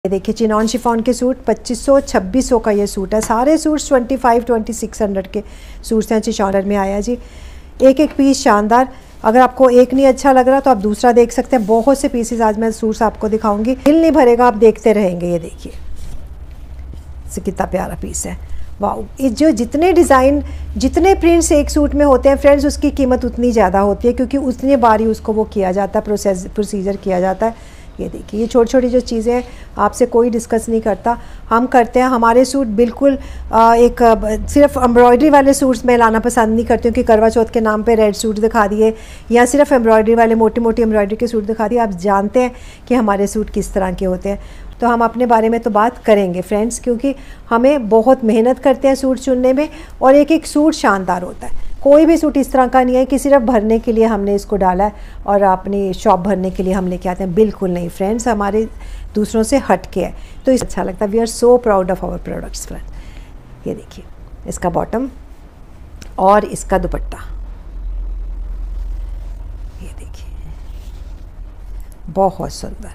ये देखिए chinon chiffon के सूट 2500-2600 का ये सूट है। सारे सूट्स 2500-2600 के सूट्स हैं। चिशॉनर में आया जी। एक एक पीस शानदार। अगर आपको एक नहीं अच्छा लग रहा तो आप दूसरा देख सकते हैं। बहुत से पीसेस आज मैं सूट्स आपको दिखाऊंगी, दिल नहीं भरेगा, आप देखते रहेंगे। ये देखिए कितना प्यारा पीस है। वाह, जो जितने डिज़ाइन जितने प्रिंट्स एक सूट में होते हैं फ्रेंड्स, उसकी कीमत उतनी ज़्यादा होती है क्योंकि उतनी बारी उसको वो किया जाता है, प्रोसीजर किया जाता है। ये देखिए ये छोटी छोटी जो चीज़ें हैं आपसे कोई डिस्कस नहीं करता, हम करते हैं। हमारे सूट बिल्कुल सिर्फ एम्ब्रॉयडरी वाले सूट्स मैं लाना पसंद नहीं करती हूँ कि करवा चौथ के नाम पे रेड सूट दिखा दिए या सिर्फ एम्ब्रॉयडरी वाले मोटी मोटी एम्ब्रॉयडरी के सूट दिखा दिए। आप जानते हैं कि हमारे सूट किस तरह के होते हैं, तो हम अपने बारे में तो बात करेंगे फ्रेंड्स, क्योंकि हमें बहुत मेहनत करते हैं सूट चुनने में और एक एक सूट शानदार होता है। कोई भी सूट इस तरह का नहीं है कि सिर्फ भरने के लिए हमने इसको डाला है और अपनी शॉप भरने के लिए हम लेके आते हैं। बिल्कुल नहीं फ्रेंड्स, हमारे दूसरों से हट के है, तो इस अच्छा लगता है। We are so proud of our products friends. ये देखिए इसका बॉटम और इसका दुपट्टा, ये देखिए बहुत सुंदर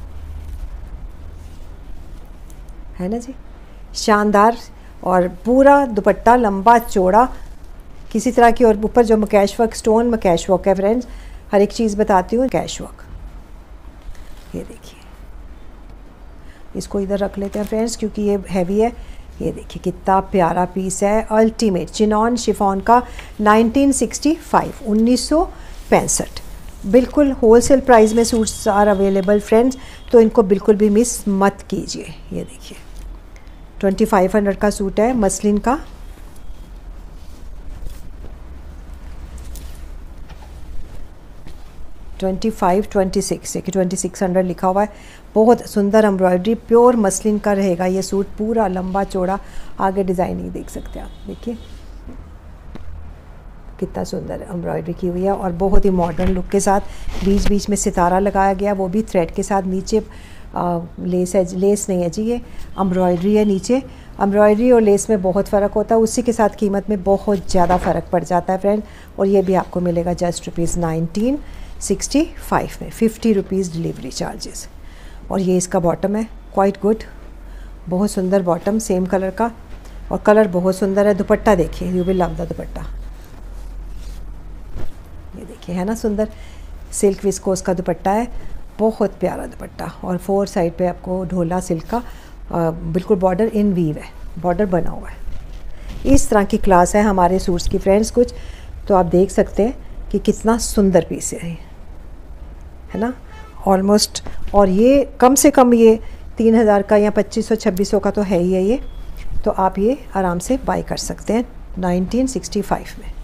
है ना जी, शानदार। और पूरा दुपट्टा लंबा चौड़ा किसी तरह की, और ऊपर जो mukaish work, stone mukaish work है फ्रेंड्स, हर एक चीज़ बताती हूँ कैश वर्क। ये देखिए इसको इधर रख लेते हैं फ्रेंड्स क्योंकि ये हैवी है। ये देखिए कितना प्यारा पीस है, अल्टीमेट चिनॉन शिफॉन का 1965 बिल्कुल होलसेल प्राइस में सूट्स आर अवेलेबल फ्रेंड्स, तो इनको बिल्कुल भी मिस मत कीजिए। ये देखिए 2500 का सूट है मसलिन का। $25, $26 कि 2600 लिखा हुआ है। बहुत सुंदर एम्ब्रॉयडरी, प्योर मसलिन का रहेगा ये सूट, पूरा लंबा चौड़ा। आगे डिज़ाइनिंग देख सकते हैं आप, देखिए कितना सुंदर एम्ब्रॉयडरी की हुई है और बहुत ही मॉडर्न लुक के साथ। बीच बीच में सितारा लगाया गया, वो भी थ्रेड के साथ। नीचे लेस है, लेस नहीं है जी, ये एम्ब्रॉयडरी है नीचे। एम्ब्रॉयडरी और लेस में बहुत फ़र्क होता है, उसी के साथ कीमत में बहुत ज़्यादा फ़र्क पड़ जाता है फ्रेंड। और ये भी आपको मिलेगा जस्ट ₹1965 में, ₹50 डिलीवरी चार्जेस। और ये इसका बॉटम है, क्वाइट गुड, बहुत सुंदर बॉटम, सेम कलर का, और कलर बहुत सुंदर है। दुपट्टा देखिए, you will love the dupatta. ये देखिए है ना सुंदर, सिल्क विस्कोस का दुपट्टा है, बहुत प्यारा दुपट्टा। और 4 साइड पे आपको ढोला सिल्क का बिल्कुल बॉर्डर इन वीव है, बॉर्डर बना हुआ है। इस तरह की क्लास है हमारे सूट्स की फ्रेंड्स कुछ, तो आप देख सकते हैं कि कितना सुंदर पीस है ना ऑलमोस्ट। और ये कम से कम ये 3000 का या 2500-2600 का तो है ही है ये, तो आप ये आराम से बाय कर सकते हैं 1965 में।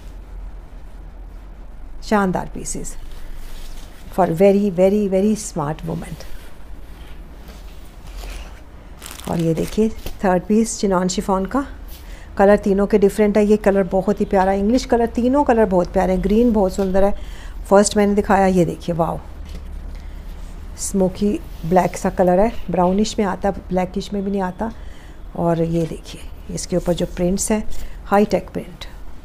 शानदार pieces for very very very smart women. और ये देखिए थर्ड पीस चिनॉन शिफॉन का, कलर तीनों के डिफरेंट है। ये कलर बहुत ही प्यारा, इंग्लिश कलर, तीनों कलर बहुत प्यारे हैं। ग्रीन बहुत सुंदर है, फर्स्ट मैंने दिखाया। ये देखिए वाव, स्मोकी ब्लैक सा कलर है, ब्राउनिश में आता है, ब्लैकिश में भी नहीं आता। और ये देखिए इसके ऊपर जो प्रिंट्स हैं, हाई टेक प्रिंट,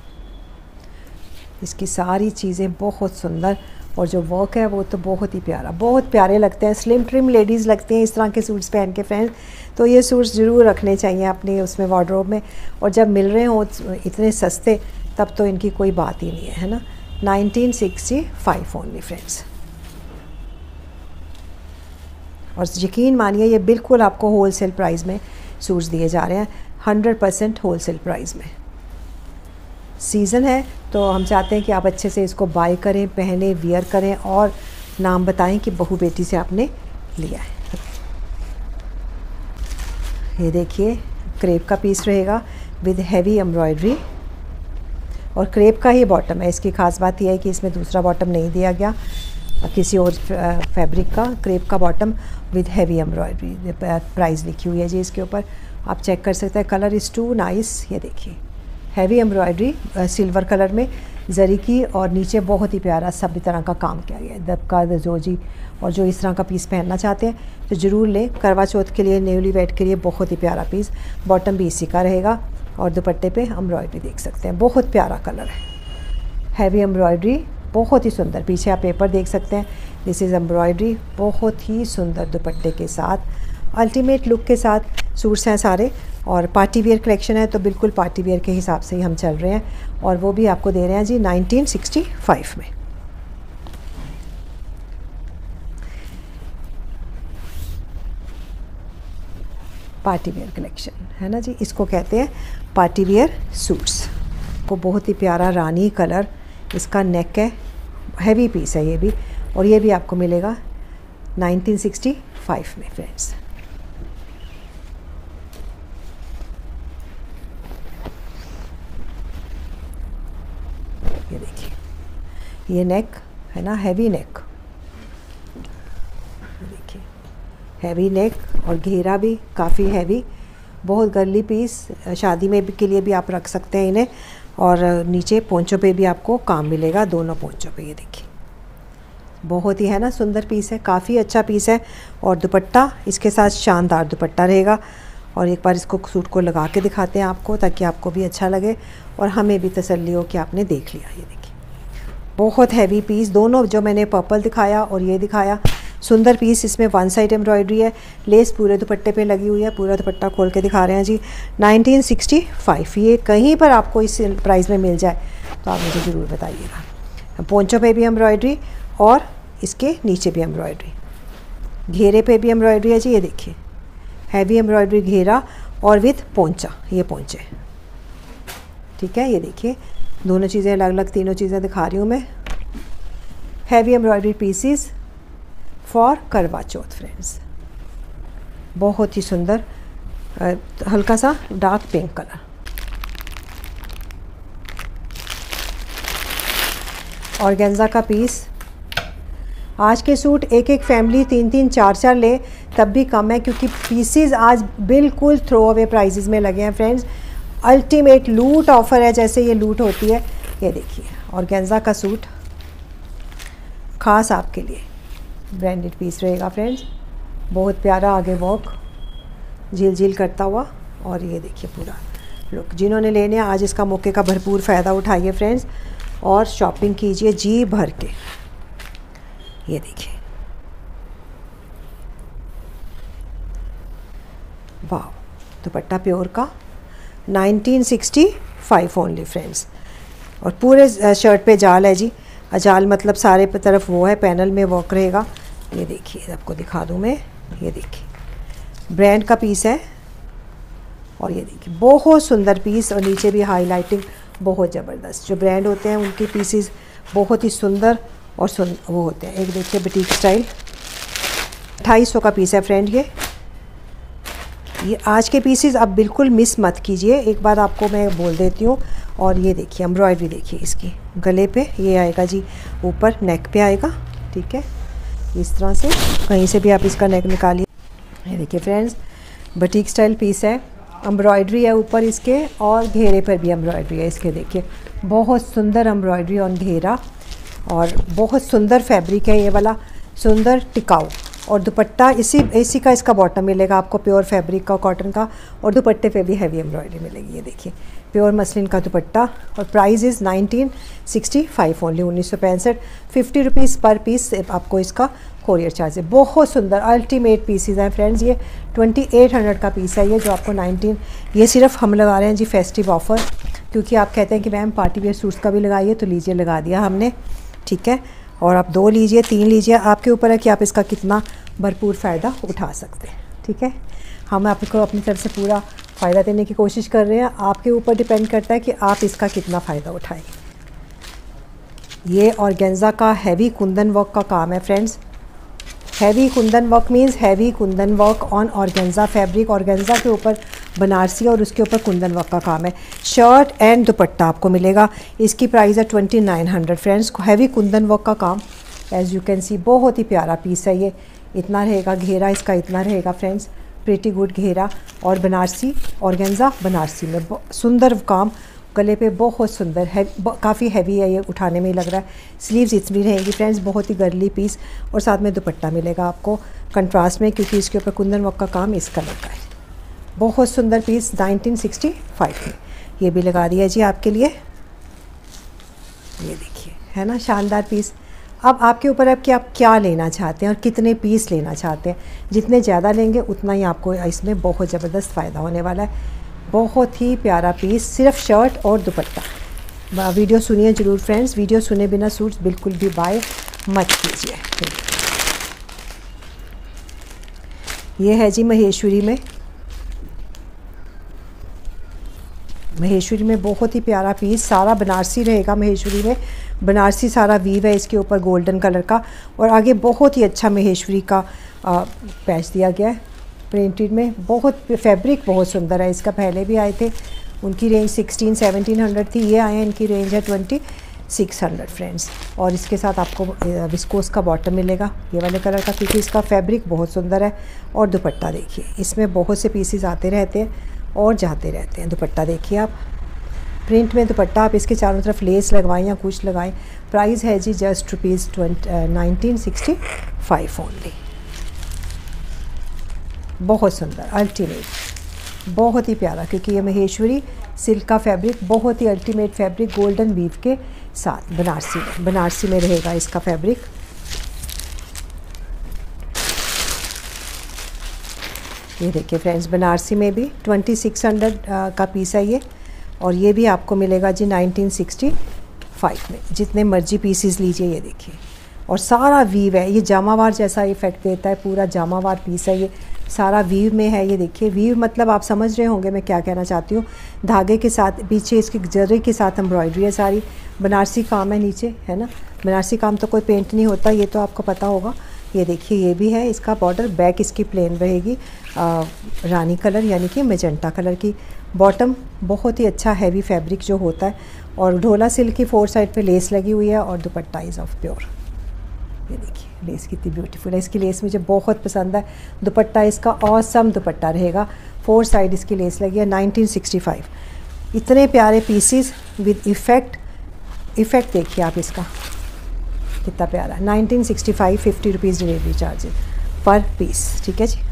इसकी सारी चीज़ें बहुत सुंदर। और जो वर्क है वो तो बहुत ही प्यारा, बहुत प्यारे लगते हैं। स्लिम ट्रिम लेडीज़ लगती हैं इस तरह के सूट्स पहन के फ्रेंड्स, तो ये सूट्स ज़रूर रखने चाहिए अपने उसमें वार्डरोब में। और जब मिल रहे हों इतने सस्ते, तब तो इनकी कोई बात ही नहीं है, है ना। 1965 ओनली फ्रेंड्स। और यकीन मानिए ये बिल्कुल आपको होलसेल प्राइस में सूट्स दिए जा रहे हैं, 100% होलसेल प्राइस में। सीज़न है तो हम चाहते हैं कि आप अच्छे से इसको बाय करें, पहने, वियर करें और नाम बताएं कि बहू बेटी से आपने लिया है। ये देखिए क्रेप का पीस रहेगा विद हैवी एम्ब्रॉयडरी, और क्रेप का ही बॉटम है। इसकी ख़ास बात यह है कि इसमें दूसरा बॉटम नहीं दिया गया किसी और फैब्रिक का। क्रेप का bottom with heavy embroidery, price लिखी हुई है जी इसके ऊपर, आप चेक कर सकते हैं। Colour is too nice. ये देखिए हैवी एम्ब्रॉयडरी सिल्वर कलर में जरी की, और नीचे बहुत ही प्यारा सभी तरह का काम किया गया है, दबका दजोजी। और जो इस तरह का पीस पहनना चाहते हैं तो ज़रूर लें, करवा चौथ के लिए, न्यूली वेड के लिए बहुत ही प्यारा पीस। बॉटम भी इसी का रहेगा, और दुपट्टे पे एम्ब्रॉयडरी देख सकते हैं, बहुत प्यारा कलर है, हैवी एम्ब्रॉयडरी, बहुत ही सुंदर। पीछे आप पेपर देख सकते हैं, दिस इज़ एम्ब्रॉयडरी, बहुत ही सुंदर दुपट्टे के साथ। अल्टीमेट लुक के साथ सूट्स हैं सारे, और पार्टी वेयर कलेक्शन है तो बिल्कुल पार्टी वेयर के हिसाब से ही हम चल रहे हैं, और वो भी आपको दे रहे हैं जी 1965 में। पार्टी वेयर कलेक्शन है ना जी, इसको कहते हैं पार्टी वेयर सूट्स। को बहुत ही प्यारा रानी कलर इसका नेक है, हैवी पीस है ये भी, और ये भी आपको मिलेगा 1965 में फ्रेंड्स। ये देखिए, ये नेक है ना, हैवी नेक, देखिए हैवी नेक, और घेरा भी काफ़ी हैवी, बहुत गर्ली पीस, शादी में भी के लिए भी आप रख सकते हैं इन्हें। और नीचे पोंचों पे भी आपको काम मिलेगा, दोनों पोंचों पे। ये देखिए बहुत ही है ना सुंदर पीस है, काफ़ी अच्छा पीस है। और दुपट्टा इसके साथ शानदार दुपट्टा रहेगा। और एक बार इसको सूट को लगा के दिखाते हैं आपको, ताकि आपको भी अच्छा लगे और हमें भी तसल्ली हो कि आपने देख लिया। ये देखिए बहुत हैवी पीस, दोनों जो मैंने पर्पल दिखाया और ये दिखाया, सुंदर पीस। इसमें वन साइड एम्ब्रॉयडरी है, लेस पूरे दुपट्टे पे लगी हुई है। पूरा दुपट्टा खोल के दिखा रहे हैं जी 1965। ये कहीं पर आपको इस प्राइस में मिल जाए तो आप मुझे ज़रूर बताइएगा। पोंचों पे भी एम्ब्रॉयडरी और इसके नीचे भी एम्ब्रॉयडरी, घेरे पे भी एम्ब्रॉयडरी है जी। ये देखिए हैवी एम्ब्रॉयडरी घेरा और विथ पोंचा, ये पोंचे, ठीक है। ये देखिए दोनों चीज़ें अलग अलग, तीनों चीज़ें दिखा रही हूँ मैं। हैवी एम्ब्रॉयडरी पीसीस फॉर करवा चौथ फ्रेंड्स, बहुत ही सुंदर, हल्का सा डार्क पिंक कलर। ऑर्गेन्जा का पीस। आज के सूट एक एक फैमिली 3-3 4-4 ले तब भी कम है, क्योंकि पीसीज आज बिल्कुल थ्रो अवे प्राइजेज़ में लगे हैं फ्रेंड्स। अल्टीमेट लूट ऑफ़र है, जैसे ये लूट होती है। ये देखिए ऑर्गेन्जा का सूट ख़ास आपके लिए, ब्रांडेड पीस रहेगा फ्रेंड्स। बहुत प्यारा आगे वर्क झील झील करता हुआ, और ये देखिए पूरा लुक। जिन्होंने लेने आज इसका मौके का भरपूर फ़ायदा उठाइए फ्रेंड्स, और शॉपिंग कीजिए जी भर के। ये देखिए वाह, दुपट्टा प्योर का 1965 ओनली फ्रेंड्स। और पूरे शर्ट पे जाल है जी, जाल मतलब सारे पे तरफ वो है, पैनल में वर्क रहेगा। ये देखिए आपको दिखा दूँ मैं, ये देखिए ब्रांड का पीस है, और ये देखिए बहुत सुंदर पीस, और नीचे भी हाईलाइटिंग बहुत ज़बरदस्त। जो ब्रांड होते हैं उनके पीसेस बहुत ही सुंदर और वो होते हैं। एक देखिए बुटीक स्टाइल, 2800 का पीस है फ्रेंड। ये आज के पीसेस आप बिल्कुल मिस मत कीजिए, एक बार आपको मैं बोल देती हूँ। और ये देखिए एम्ब्रॉयडरी देखिए इसकी, गले पे ये आएगा जी, ऊपर नेक पे आएगा, ठीक है। इस तरह से कहीं से भी आप इसका नेक निकालिए। ये देखिए फ्रेंड्स बुटीक स्टाइल पीस है, एम्ब्रॉयडरी है ऊपर इसके, और घेरे पर भी एम्ब्रॉयडरी है इसके। देखिए बहुत सुंदर एम्ब्रॉयडरी और घेरा, और बहुत सुंदर फैब्रिक है ये वाला, सुंदर टिकाऊ। और दुपट्टा इसी का इसका बॉटम मिलेगा आपको, प्योर फैब्रिक का, कॉटन का, और दुपट्टे पे भी हैवी एम्ब्रॉयडरी मिलेगी। ये देखिए प्योर मसलिन का दुपट्टा, और प्राइस इज़ 1965 ओनली, 1965। 50 रुपीज़ पर पीस आपको इसका कोरियर चार्ज है। बहुत सुंदर अल्टीमेट पीसीज हैं फ्रेंड्स। ये 2800 का पीस है ये, जो आपको 19, ये सिर्फ हम लगा रहे हैं जी फेस्टिव ऑफ़र, क्योंकि आप कहते हैं कि मैम पार्टी वेयर सूट्स का भी लगाइए, तो लीजिए लगा दिया हमने, ठीक है। और आप 2 लीजिए 3 लीजिए, आपके ऊपर है कि आप इसका कितना भरपूर फ़ायदा उठा सकते हैं, ठीक है। हम आपको अपनी तरफ से पूरा फ़ायदा देने की कोशिश कर रहे हैं, आपके ऊपर डिपेंड करता है कि आप इसका कितना फ़ायदा उठाएं। ये ऑर्गेन्जा का हैवी कुंदन वर्क का काम है friends. Heavy kundan work means heavy kundan work on organza fabric. Organza के ऊपर बनारसी और उसके ऊपर कुंदन वर्क का काम है। शर्ट एंड दुपट्टा आपको मिलेगा। इसकी प्राइस है 2900 फ्रेंड्स। हैवी कुंदन वर्क का काम, एज़ यू कैन सी, बहुत ही प्यारा पीस है ये। इतना रहेगा घेरा, इसका इतना रहेगा फ्रेंड्स, प्रीटी गुड घेरा। और बनारसी ऑर्गेन्जा बनारसी में सुंदर काम, गले पे बहुत सुंदर है, काफ़ी हैवी है ये, उठाने में ही लग रहा है। स्लीव्स इतनी रहेंगी फ्रेंड्स, बहुत ही गर्ली पीस, और साथ में दुपट्टा मिलेगा आपको कंट्रास्ट में, क्योंकि इसके ऊपर कुंदन वर्क का काम इस कलर का है। बहुत सुंदर पीस 1965 में, ये भी लगा दिया जी आपके लिए। ये देखिए है ना शानदार पीस, अब आपके ऊपर है कि आप क्या लेना चाहते हैं और कितने पीस लेना चाहते हैं। जितने ज़्यादा लेंगे उतना ही आपको इसमें बहुत ज़बरदस्त फ़ायदा होने वाला है। बहुत ही प्यारा पीस, सिर्फ शर्ट और दुपट्टा। वीडियो सुनिए ज़रूर फ्रेंड्स, वीडियो सुने बिना सूट्स बिल्कुल भी बाय मत कीजिए। ये है जी महेश्वरी में, महेश्वरी में बहुत ही प्यारा पीस, सारा बनारसी रहेगा। महेश्वरी में बनारसी सारा वीव है इसके ऊपर गोल्डन कलर का, और आगे बहुत ही अच्छा महेश्वरी का पैच दिया गया है प्रिंटेड में। बहुत फैब्रिक बहुत सुंदर है इसका। पहले भी आए थे, उनकी रेंज 1600-1700 थी, ये आए हैं इनकी रेंज है 2600 फ्रेंड्स। और इसके साथ आपको विस्कोस का बॉटम मिलेगा ये वाले कलर का, क्योंकि इसका फैब्रिक बहुत सुंदर है। और दुपट्टा देखिए, इसमें बहुत से पीसेस आते रहते हैं और जाते रहते हैं। दुपट्टा देखिए आप, प्रिंट में दुपट्टा, आप इसके चारों तरफ लेस लगवाएं या कुछ लगाएं। प्राइस है जी जस्ट ₹1965 ओनली। बहुत सुंदर, अल्टीमेट, बहुत ही प्यारा, क्योंकि ये महेश्वरी सिल्क का फैब्रिक, बहुत ही अल्टीमेट फैब्रिक गोल्डन वीव के साथ बनारसी में रहेगा इसका फैब्रिक। ये देखिए फ्रेंड्स, बनारसी में भी 2600 का पीस है ये, और ये भी आपको मिलेगा जी 1965 में। जितने मर्जी पीसेस लीजिए। ये देखिए, और सारा वीव है, ये जामावार जैसा इफेक्ट देता है, पूरा जामावार पीस है ये, सारा वीव में है। ये देखिए, वीव मतलब आप समझ रहे होंगे मैं क्या कहना चाहती हूँ। धागे के साथ, पीछे इसकी जरी के साथ एम्ब्रॉयडरी है सारी। बनारसी काम है नीचे, है ना। बनारसी काम तो कोई पेंट नहीं होता, ये तो आपको पता होगा। ये देखिए, ये भी है इसका बॉर्डर। बैक इसकी प्लेन रहेगी रानी कलर यानी कि मेजेंटा कलर की। बॉटम बहुत ही अच्छा हैवी फैब्रिक जो होता है, और ढोला सिल्क की 4 साइड पे लेस लगी हुई है, और दुपट्टा इज़ ऑफ प्योर। ये देखिए लेस कितनी ब्यूटीफुल है, इसकी लेस मुझे बहुत पसंद है। दुपट्टा इसका ऑसम दुपट्टा रहेगा, 4 साइड इसकी लेस लगी है। 1965। इतने प्यारे पीसीस विद इफ़ेक्ट देखिए आप इसका कितना प्यारा। 1965, 50 रुपीज़ डिलीवरी चार्जेस पर पीस, ठीक है जी।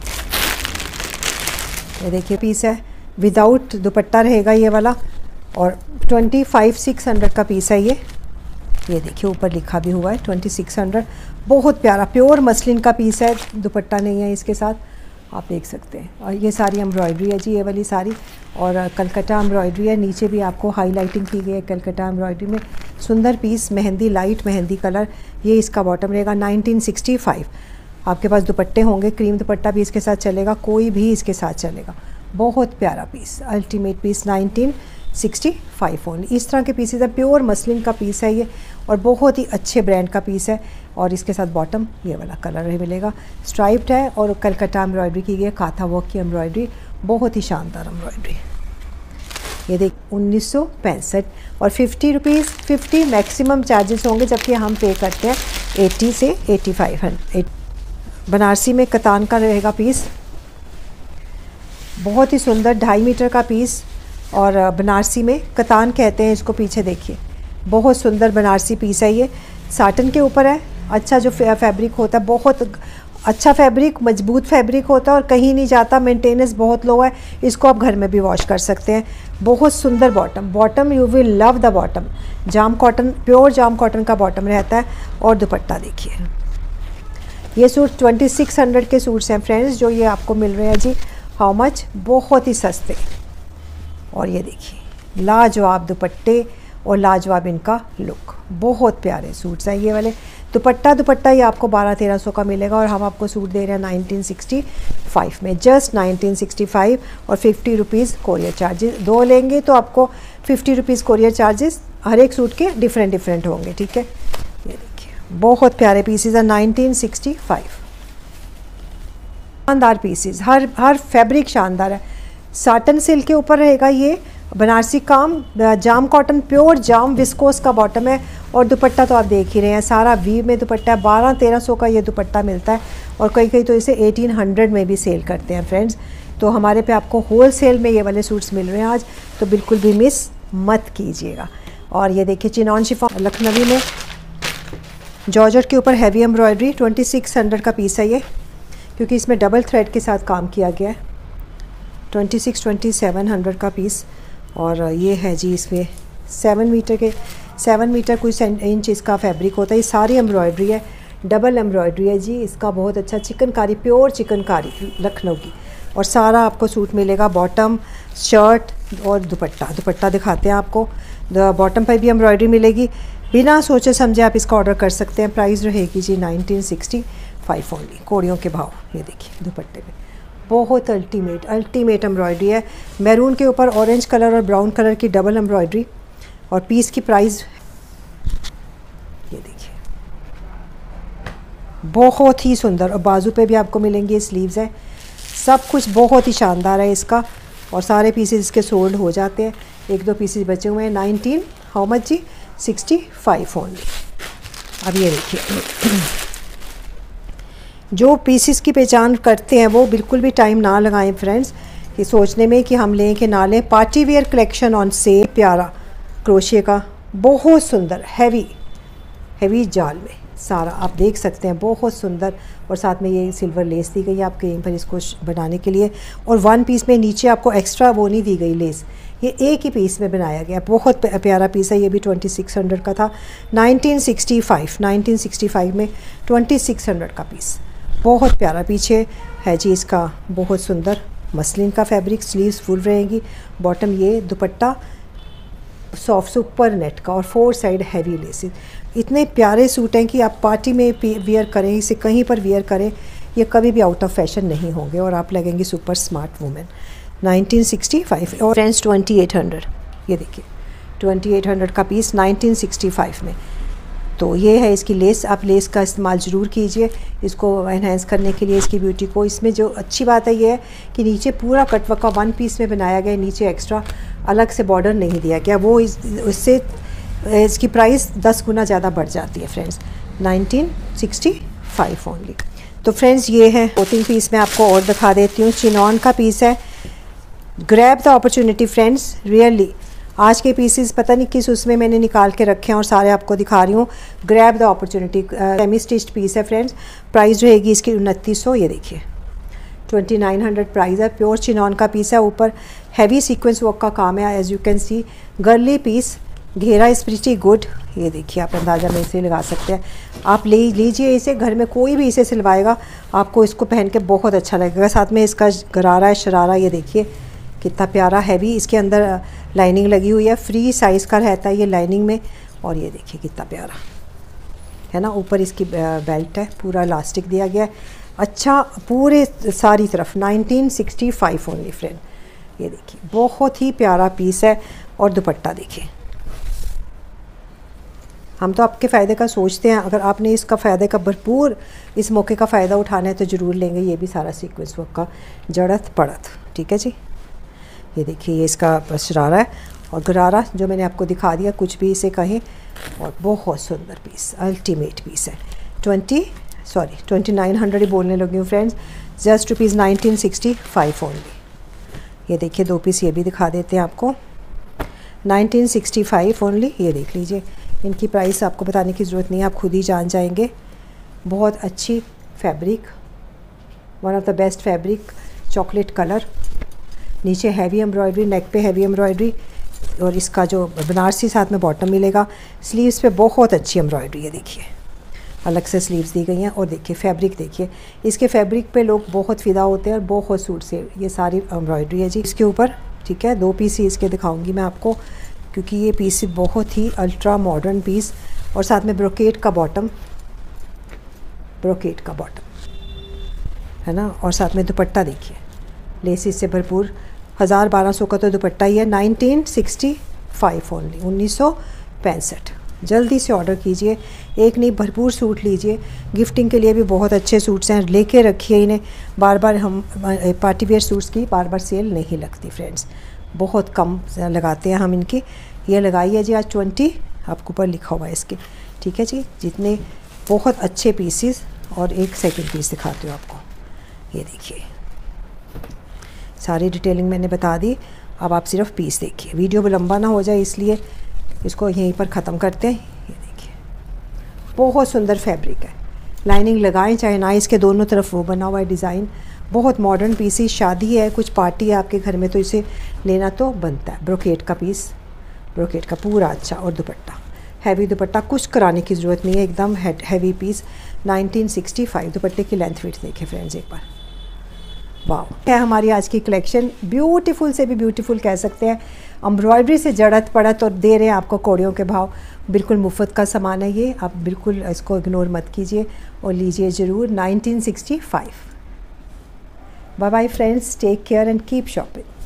ये देखिए पीस है, विदाउट दुपट्टा रहेगा ये वाला, और 25,600 का पीस है ये। ये देखिए ऊपर लिखा भी हुआ है 2600। बहुत प्यारा प्योर मसलिन का पीस है, दुपट्टा नहीं है इसके साथ, आप देख सकते हैं। और ये सारी एम्ब्रॉयडरी है जी, ये वाली सारी, और कलकत्ता एम्ब्रॉयडरी है। नीचे भी आपको हाईलाइटिंग की गई है कलकत्ता एम्ब्रॉयडरी में। सुंदर piece, mehndi, light mehndi colour. ये इसका बॉटम रहेगा 1965। आपके पास दुपट्टे होंगे, क्रीम दुपट्टा भी इसके साथ चलेगा, कोई भी इसके साथ चलेगा। बहुत प्यारा पीस, अल्टीमेट पीस, 1965 ओनली। इस तरह के पीसेस है, प्योर मसलिन का पीस है ये, और बहुत ही अच्छे ब्रांड का पीस है। और इसके साथ बॉटम ये वाला कलर मिलेगा, स्ट्राइप्ड है, और कलकत्ता एम्ब्रॉयडरी की गई, काथा वर्क की एम्ब्रॉयडरी, बहुत ही शानदार एम्ब्रॉयडरी। ये देख 1965 और 50 रुपीज़, 50 मैक्सिमम चार्जेस होंगे, जबकि हम पे करते हैं 80 से 8500। बनारसी में कतान का रहेगा पीस, बहुत ही सुंदर 2.5 मीटर का पीस, और बनारसी में कतान कहते हैं इसको। पीछे देखिए, बहुत सुंदर बनारसी पीस है ये, साटन के ऊपर है। अच्छा जो फैब्रिक होता है, बहुत अच्छा फैब्रिक, मजबूत फैब्रिक होता है, और कहीं नहीं जाता, मेंटेनेंस बहुत लो है। इसको आप घर में भी वॉश कर सकते हैं। बहुत सुंदर bottom you will love the bottom. Jam cotton, pure jam cotton का बॉटम रहता है। और दुपट्टा देखिए, ये सूट 2600 के सूट्स हैं फ्रेंड्स, जो ये आपको मिल रहे हैं जी हाउ मच, बहुत ही सस्ते। और ये देखिए लाजवाब दुपट्टे और लाजवाब इनका लुक, बहुत प्यारे सूट्स हैं ये वाले। दुपट्टा ये आपको 1200-1300 का मिलेगा, और हम आपको सूट दे रहे हैं 1965 में, जस्ट 1965, और 50 रुपीज़ कोरियर चार्जेस। 2 लेंगे तो आपको 50 रुपीज़ कोरियर चार्जेस, हर एक सूट के डिफरेंट होंगे, ठीक है। ये देखिए बहुत प्यारे पीसेज हैं, 1965। शानदार पीसेस, हर फैब्रिक शानदार है। साटन सिल्क के ऊपर रहेगा ये, बनारसी काम, jam cotton, pure jam viscose का बॉटम है, और दुपट्टा तो आप देख ही रहे हैं, सारा वीव में दुपट्टा है। 1200-1300 का ये दुपट्टा मिलता है, और कई तो इसे 1800 में भी सेल करते हैं फ्रेंड्स। तो हमारे पे आपको होल सेल में ये वाले सूट्स मिल रहे हैं आज, तो बिल्कुल भी मिस मत कीजिएगा। और ये देखिए चिनॉन शिफॉन लखनवी में जॉर्जेट के ऊपर हैवी एम्ब्रॉयडरी, 2600 का पीस है ये, क्योंकि इसमें डबल थ्रेड के साथ काम किया गया है। 2700 का पीस, और ये है जी इसमें 7 मीटर के 7 मीटर कुछ इंच इसका फैब्रिक होता है। ये सारी एम्ब्रॉयडरी है, डबल एम्ब्रॉयडरी है जी इसका, बहुत अच्छा चिकनकारी, प्योर चिकनकारी लखनऊ की। और सारा आपको सूट मिलेगा, बॉटम, शर्ट और दुपट्टा दिखाते हैं आपको। बॉटम पर भी एम्ब्रॉयडरी मिलेगी, बिना सोचे समझे आप इसका ऑर्डर कर सकते हैं। प्राइस रहेगी जी 1965 ओनली, कोड़ियों के भाव। ये देखिए दुपट्टे पे बहुत अल्टीमेट एम्ब्रॉयडरी है, मैरून के ऊपर ऑरेंज कलर और ब्राउन कलर की डबल एम्ब्रॉयडरी। और पीस की प्राइस ये देखिए बहुत ही सुंदर, और बाजू पे भी आपको मिलेंगे, स्लीव्स है, सब कुछ बहुत ही शानदार है इसका। और सारे पीसेस इसके सोल्ड हो जाते हैं, 1-2 पीसेस बचे हुए हैं। 19 हाउ मच जी 65 ओनली। अब ये देखिए जो पीसेस की पहचान करते हैं वो बिल्कुल भी टाइम ना लगाएं फ्रेंड्स कि सोचने में कि हम लें कि ना लें। Party wear collection on sale, प्यारा क्रोशिया का, बहुत सुंदर हैवी जाल में सारा आप देख सकते हैं, बहुत सुंदर। और साथ में ये सिल्वर लेस दी गई है आपके यहीं पर इसको बनाने के लिए। और 1 पीस में नीचे आपको एक्स्ट्रा वो नहीं दी गई लेस, ये एक ही पीस में बनाया गया, बहुत प्यारा पीस है। ये भी 2600 का था, 1965 में 2600 का पीस, बहुत प्यारा। पीछे है जी इसका बहुत सुंदर मसलिन का फैब्रिक, स्लीव्स फुल रहेंगी, बॉटम ये, दुपट्टा सॉफ्ट सुपर नेट का और 4 साइड हैवी लेसेस। इतने प्यारे सूट हैं कि आप पार्टी में वियर करें, इसे कहीं पर वियर करें, ये कभी भी आउट ऑफ फैशन नहीं होंगे और आप लगेंगे सुपर स्मार्ट वुमेन। 1965 और फ्रेंड्स 2800, ये देखिए 2800 का पीस 1965 में। तो ये है इसकी लेस, आप लेस का इस्तेमाल ज़रूर कीजिए इसको एनहेंस करने के लिए इसकी ब्यूटी को। इसमें जो अच्छी बात है ये है कि नीचे पूरा कटवर्क का 1 पीस में बनाया गया, नीचे एक्स्ट्रा अलग से बॉर्डर नहीं दिया गया, वो इससे इसकी प्राइस 10 गुना ज़्यादा बढ़ जाती है फ्रेंड्स। 1965 ओनली। तो फ्रेंड्स ये है 2-3 पीस मैं आपको और दिखा देती हूँ। चिनॉन का पीस है, grab the opportunity friends, really आज के पीसेस पता नहीं किस उसमें मैंने निकाल के रखे हैं और सारे आपको दिखा रही हूँ। Grab the opportunity, semi stitched piece है फ्रेंड्स। प्राइस रहेगी इसकी 2900, ये देखिए 2900 प्राइस है। प्योर चिनॉन का पीस है, ऊपर हैवी सीक्वेंस वर्क का काम है, as you can see. Girly piece, घेरा इज प्रीटी गुड, ये देखिए आप अंदाज़ा में इसे लगा सकते हैं। आप ले लीजिए इसे, घर में कोई भी इसे सिलवाएगा आपको इसको पहन के बहुत अच्छा लगेगा। साथ में इसका गरारा है, शरारा, ये देखिए कितना प्यारा हैवी, इसके अंदर लाइनिंग लगी हुई है, फ्री साइज़ का रहता है ये लाइनिंग में। और ये देखिए कितना प्यारा है ना, ऊपर इसकी बेल्ट है, पूरा इलास्टिक दिया गया है, अच्छा पूरे सारी तरफ। 1965 ओनली फ्रेंड, ये देखिए बहुत ही प्यारा पीस है। और दुपट्टा देखिए, हम तो आपके फ़ायदे का सोचते हैं, अगर आपने इसका फ़ायदे का भरपूर इस मौके का फ़ायदा उठाना है तो ज़रूर लेंगे। ये भी सारा सीक्वेंस वर्क का जड़त पड़त, ठीक है जी। ये देखिए ये इसका शरारा है और गरारा जो मैंने आपको दिखा दिया, कुछ भी इसे कहें। और बहुत सुंदर पीस, अल्टीमेट पीस है। 2900 ही बोलने लगी हूँ फ्रेंड्स, जस्ट रुपीज़ 1965 ओनली। ये देखिए 2 पीस ये भी दिखा देते हैं आपको, 1965 ओनली। ये देख लीजिए, इनकी प्राइस आपको बताने की ज़रूरत नहीं है, आप खुद ही जान जाएंगे। बहुत अच्छी fabric, one of the best fabric, chocolate colour, नीचे हैवी एम्ब्रॉयडरी, नेक पे हैवी एम्ब्रॉयडरी, और इसका जो बनारसी साथ में बॉटम मिलेगा। स्लीव्स पे बहुत अच्छी एम्ब्रॉयडरी है, देखिए अलग से स्लीव्स दी गई हैं। और देखिए फैब्रिक देखिए, इसके फैब्रिक पे लोग बहुत फ़िदा होते हैं और बहुत सूट से ये सारी एम्ब्रॉयडरी है जी इसके ऊपर, ठीक है। 2 पीस ही इसके दिखाऊंगी मैं आपको, क्योंकि ये पीस बहुत ही अल्ट्रा मॉडर्न पीस। और साथ में ब्रोकेट का बॉटम है ना, और साथ में दुपट्टा देखिए लेसिस से भरपूर, 1000-1200 का तो दुपट्टा ही है। 1965 ओनली, 1965। जल्दी से ऑर्डर कीजिए, एक नहीं भरपूर सूट लीजिए, गिफ्टिंग के लिए भी बहुत अच्छे सूट्स हैं, लेके रखिए इन्हें। बार बार हम पार्टी वेयर सूट्स की बार बार सेल नहीं लगती फ्रेंड्स, बहुत कम लगाते हैं हम इनकी। ये लगाई है जी आज 20, आपको ऊपर लिखा हुआ है इसके, ठीक है जी। जितने बहुत अच्छे पीसेस। और एक सेकंड पीस दिखाती हूँ आपको, ये देखिए सारी डिटेलिंग मैंने बता दी, अब आप सिर्फ पीस देखिए, वीडियो में लंबा ना हो जाए इसलिए इसको यहीं पर ख़त्म करते हैं। ये देखिए बहुत सुंदर फैब्रिक है, लाइनिंग लगाएं चाहे ना, इसके दोनों तरफ वो बना हुआ है डिज़ाइन, बहुत मॉडर्न पीस। शादी है, कुछ पार्टी है आपके घर में तो इसे लेना तो बनता है। ब्रोकेट का पीस, ब्रोकेट का पूरा अच्छा, और दुपट्टा हैवी दुपट्टा, कुछ कराने की ज़रूरत नहीं है, एकदम हैवी पीस। 1965 दुपट्टे की लेंथ विड्थ देखें फ्रेंड्स एक बार, वाह है हमारी आज की कलेक्शन। ब्यूटीफुल से भी ब्यूटीफुल कह सकते हैं, एम्ब्रॉयडरी से जड़त पड़त और दे रहे हैं आपको कौड़ियों के भाव। बिल्कुल मुफ्त का सामान है ये, आप बिल्कुल इसको इग्नोर मत कीजिए और लीजिए ज़रूर। 1965। Bye bye friends, take care and keep shopping.